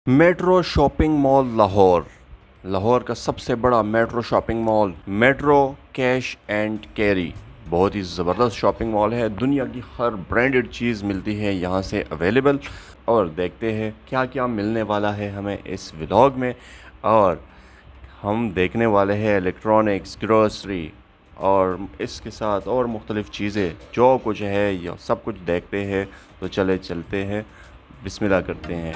Metro shopping mall Lahore. Lahore का सबसे बड़ा metro shopping mall metro cash and carry बहुत ही ज़बरदस्त शॉपिंग मॉल है। दुनिया की हर ब्रांडेड चीज़ मिलती है यहाँ से अवेलेबल। और देखते हैं क्या क्या मिलने वाला है हमें इस व्लॉग में। और हम देखने वाले हैं इलेक्ट्रॉनिक्स, ग्रोसरी और इसके साथ और मुख्तलिफ़ चीज़ें जो कुछ है या सब कुछ देखते हैं। तो चले चलते हैं, बिस्मिल्लाह करते हैं।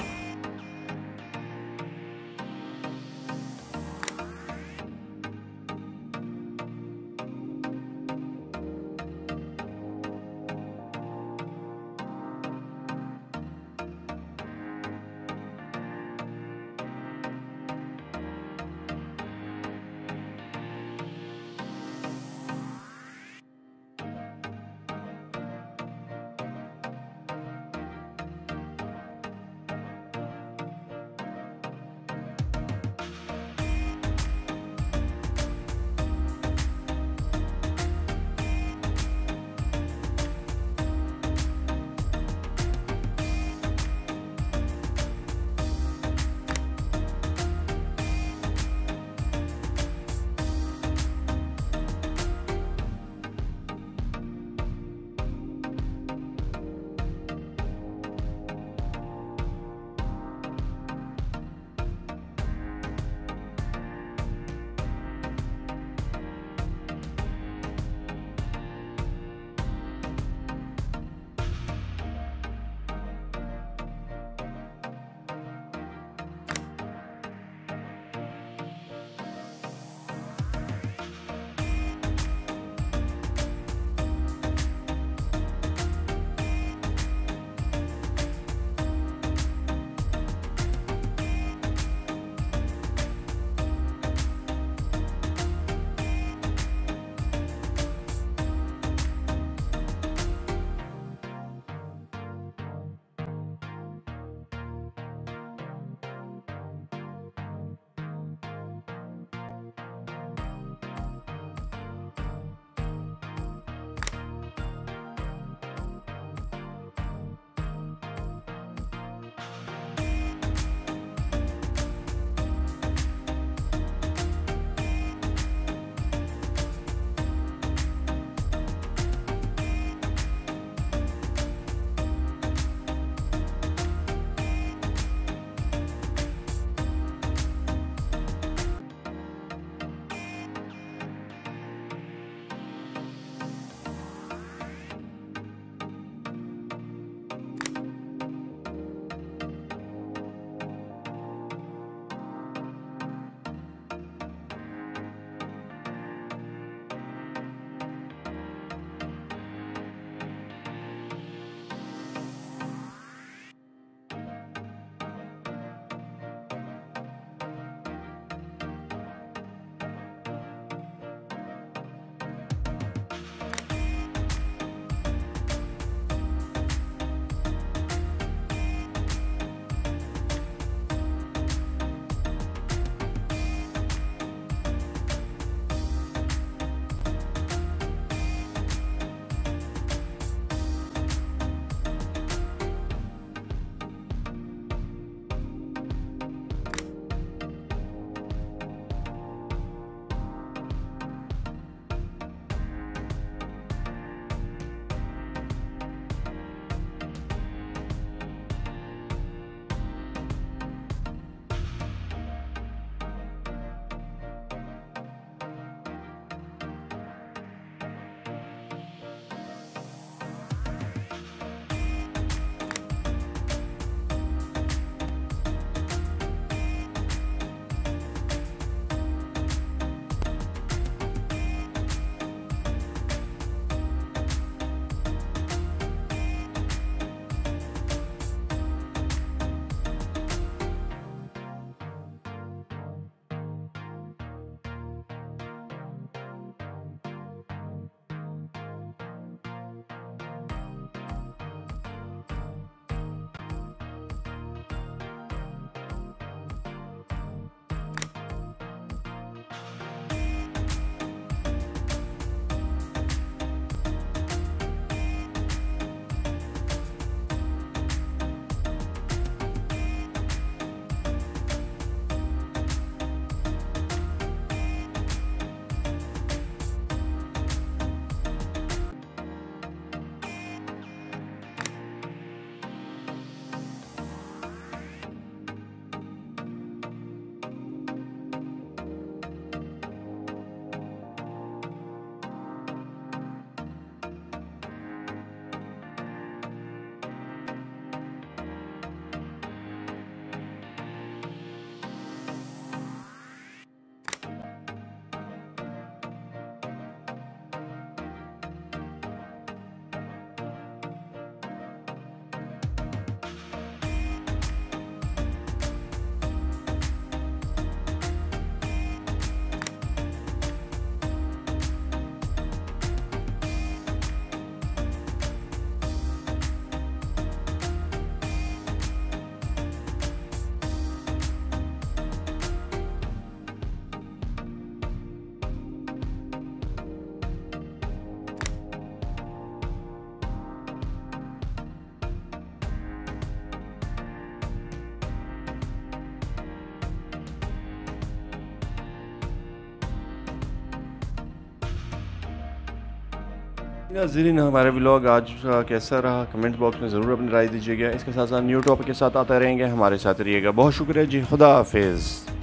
नाज़रीन, हमारे व्लॉग आज का कैसा रहा कमेंट बॉक्स में ज़रूर अपनी राय दीजिएगा। इसके साथ साथ न्यू टॉपिक के साथ आते रहेंगे, हमारे साथ रहिएगा। बहुत शुक्रिया जी, खुदा हाफिज़।